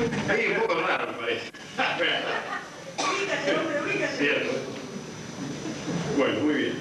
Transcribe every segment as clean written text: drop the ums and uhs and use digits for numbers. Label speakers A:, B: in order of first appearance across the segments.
A: Ahí un poco raro, me parece.
B: Ubícate, hombre, ubícate.
A: Cierto. Bueno, muy bien.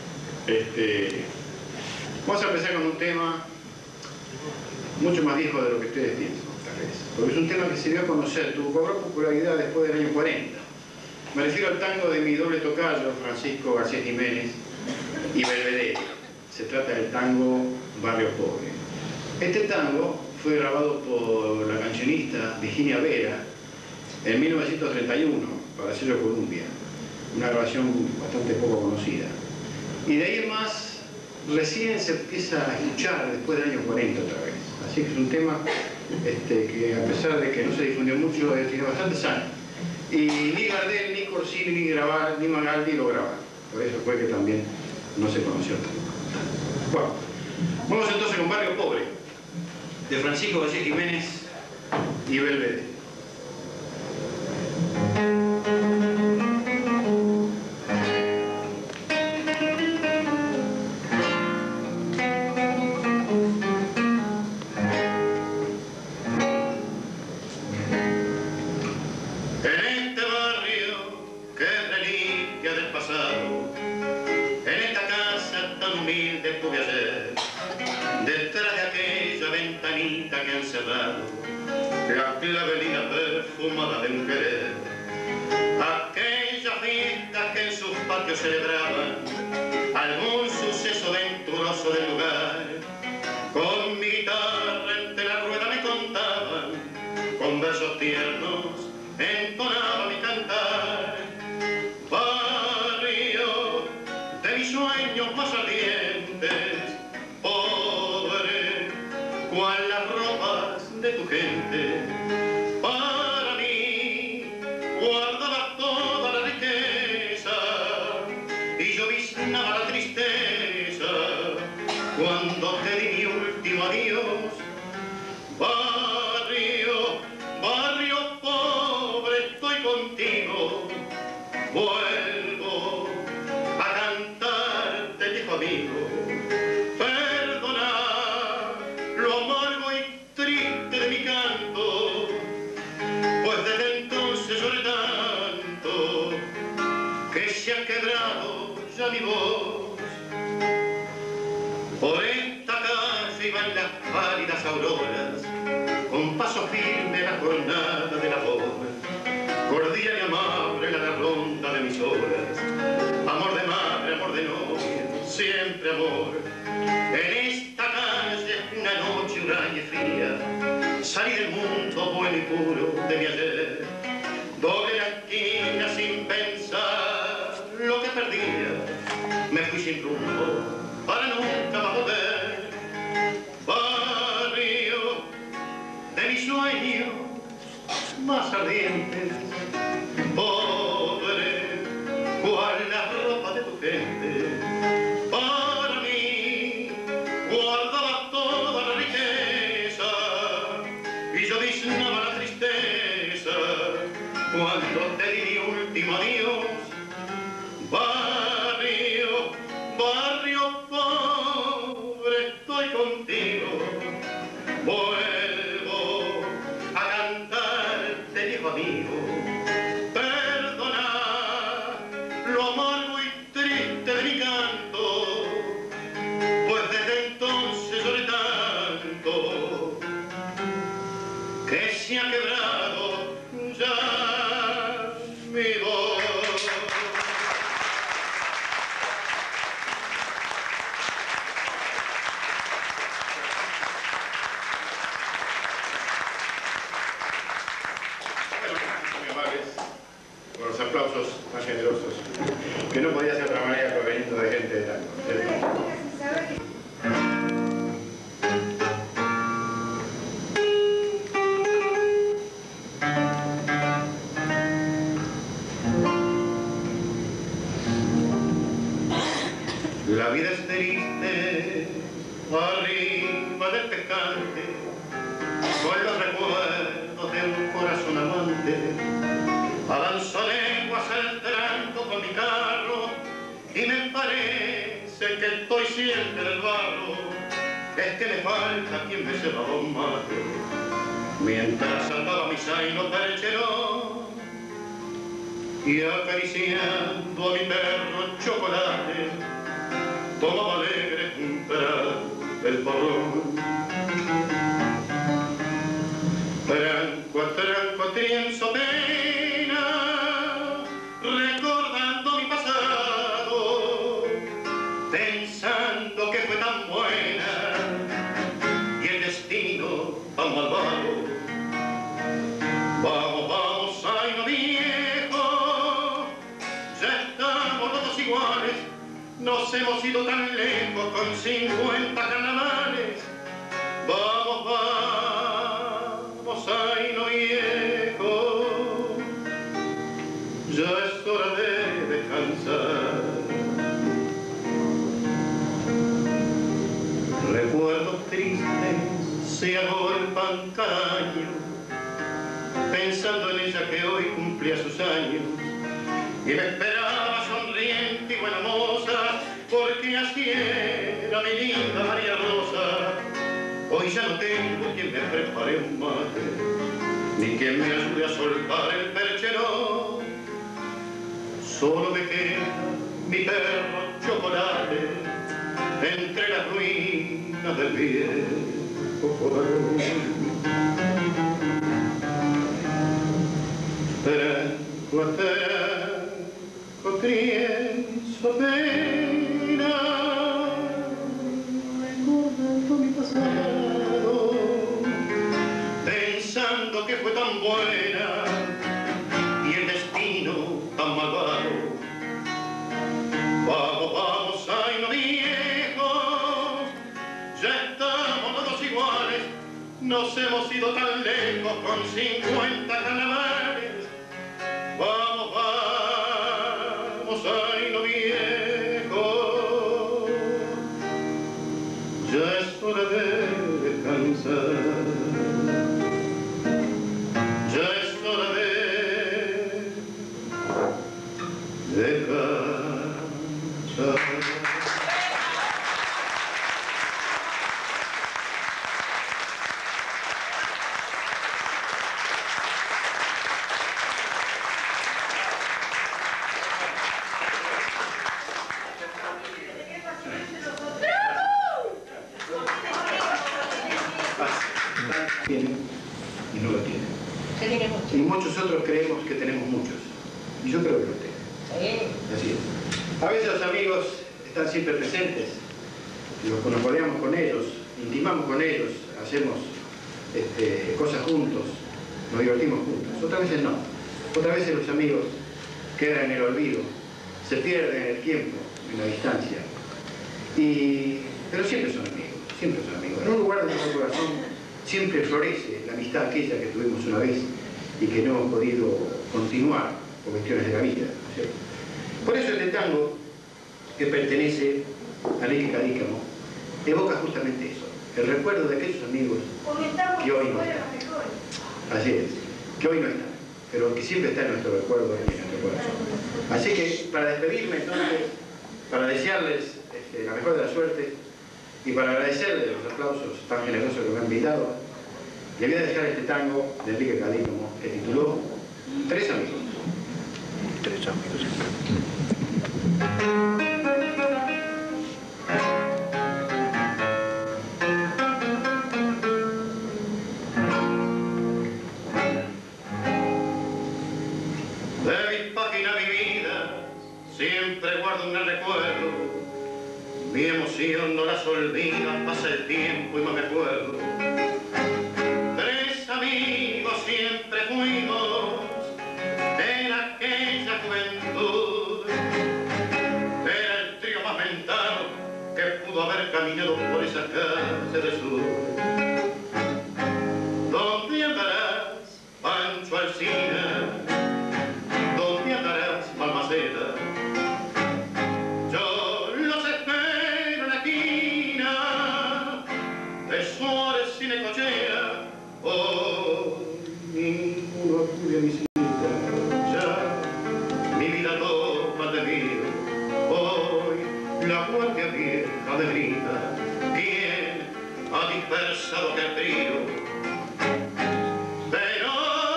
A: Vamos a empezar con un tema mucho más viejo de lo que ustedes piensan, tal vez. Porque es un tema que se dio a conocer, cobró popularidad después del año 40. Me refiero al tango de mi doble tocayo, Francisco García Jiménez y Belvedere. Se trata del tango Barrio Pobre. Este tango fue grabado por la cancionista Virginia Vera en 1931 para el sello Columbia. Una grabación bastante poco conocida. Y de ahí en más, recién se empieza a escuchar después del año 40 otra vez. Así que es un tema que a pesar de que no se difundió mucho, tiene bastantes años. Y ni Gardel, ni Corsini, ni Magaldi lo grabaron. Por eso fue que también no se conoció tanto. Bueno, vamos entonces con Barrio Pobre, de Francisco García Jiménez y Belvedere.
C: La clavelina perfumada de un querer, aquellas fiestas que en sus patios celebraban algún suceso venturoso del lugar. Con mi guitarra entre la rueda me contaban, con versos tiernos entonaba mi cantar. Barrio de mis sueños más ardientes, pobre, cual las ropas de tu gente, para mí guardaba toda la riqueza y yo visionaba la tristeza cuando te di mi último adiós. Barrio, barrio pobre, estoy contigo, vuelvo a cantarte, viejo amigo. Mi voz por esta calle iban las pálidas auroras con paso firme la jornada de labor, cordial y amable la ronda de mis horas, amor de madre, amor de novia, siempre amor. En esta calle una noche huraña y fría salí del mundo bueno y puro de mi ayer, doble la esquina sin pensar lo que perdía. Me fui sin rumbo para nunca más volver. Barrio de mis sueños más ardientes, pobre, cual la ropa de tu gente. Para mí guardaba toda la riqueza y yo visionaba la tristeza cuando te di mi último adiós. Barrio, barrio pobre, estoy contigo, vuelvo a cantarte, viejo amigo. Perdona lo amargo y triste de mi canto, pues desde entonces lloré tanto que se ha quebrado ya mi voz.
A: Por los aplausos más generosos, que no podía ser de otra manera proveniendo de gente de tango.
C: La vida es triste, arriba del pescante, con los recuerdos de un corazón amante. Avanzo lenguas al tranco con mi carro y me parece que estoy siempre del barro. Es que me falta quien me sepa un mate mientras salvaba mi mi zaino percherón y acariciando a mi perro Chocolate tomaba alegre juntar el porrón. Tranco a tranco trienzo pena, recordando mi pasado, pensando que fue tan buena y el destino tan malvado. Vamos, vamos, zaino viejo, ya estamos todos iguales, nos hemos ido tan lejos con 50 carnavales. Vamos, vamos, zaino viejo, ya es hora de descansar. Recuerdos tristes se agolpan cada año, pensando en ella que hoy cumplía sus años y me esperaba sonriente y buena moza, porque así era mi linda María Rosa. Hoy ya no tengo quien me prepare un mate, ni quien me ayude a soltar el percherón. Solo me queda mi perro Chocolate entre las ruinas del viejo porrón. Tranco a tranco trienzo pena, recordando mi pasado, pensando que fue tan buena y el destino tan malvado. Vamos, vamos, zaino viejo, ya estamos todos iguales, nos hemos ido tan lejos con 50 carnavales. Vamos, vamos, zaino viejo, ya es hora de descansar. Ya es hora de descansar.
A: Tienen y no lo tienen. Y muchos otros creemos que tenemos muchos. Y yo creo que lo tengo. Así es. A veces los amigos están siempre presentes, nos rodeamos con ellos, intimamos con ellos, hacemos cosas juntos, nos divertimos juntos. Otras veces no. Otras veces los amigos quedan en el olvido, se pierden en el tiempo, en la distancia. Pero siempre son amigos, siempre son amigos. En un lugar de nuestro corazón siempre florece la amistad aquella que tuvimos una vez y que no hemos podido continuar por cuestiones de la vida, ¿no es cierto? Por eso este tango, que pertenece a Enrique Cadícamo, evoca justamente eso, el recuerdo de aquellos amigos que hoy no están. Así es, que hoy no están, pero que siempre está en nuestro recuerdo y en nuestro corazón. Así que, para despedirme entonces, para desearles la mejor de la suerte, y para agradecerles los aplausos tan generosos que me han invitado, le voy a dejar este tango de Enrique Cadícamo que tituló Tres amigos.
B: Tres amigos.
C: De mis páginas vividas siempre guardo un gran recuerdo. Mi emoción no las olvida, pasa el tiempo y no me acuerdo. Tres amigos siempre fuimos en aquella juventud. Era el trío más mentado que pudo haber caminado por esa calle del sur. ¿Dónde andarás, Pancho Alsina? ¿Dónde andarás, Balmaceda?
A: Ninguno acude a mi cita,
C: ya mi vida toma de mí. Hoy la guardia vieja me grita, ¿quién ha dispersado aquel trío? Pero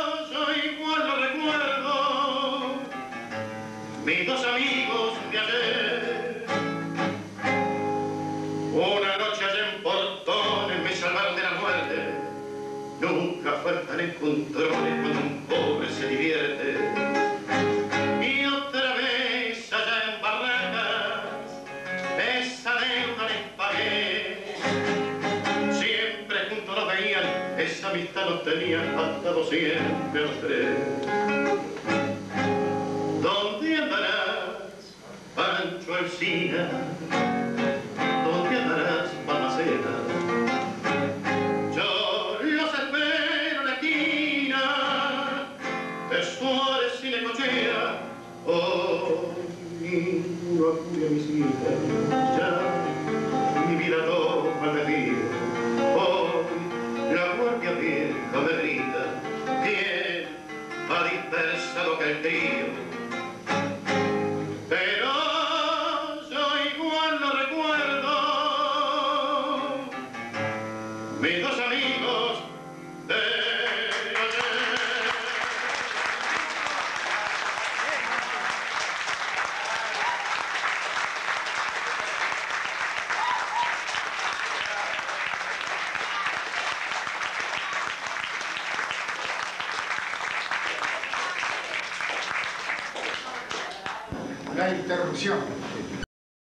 C: faltan encontrones cuando un pobre se divierte. Y otra vez allá en Barracas, esa deuda les pagué. Siempre juntos nos veían, esa amistad nos tenía atados siempre los tres. ¿Dónde andarás, Pancho Alsina? ¿Dónde andarás, Balmaceda? Yo los espero en la esquina de Suárez y Necochea. Oh, ninguno acude a mis hijas, ya mi vida toma el desvío. Hoy la guardia vieja me grita, ¿quién ha dispersado aquel trío? Pero yo igual lo recuerdo, mis dos amigos de ayer.
D: La interrupción.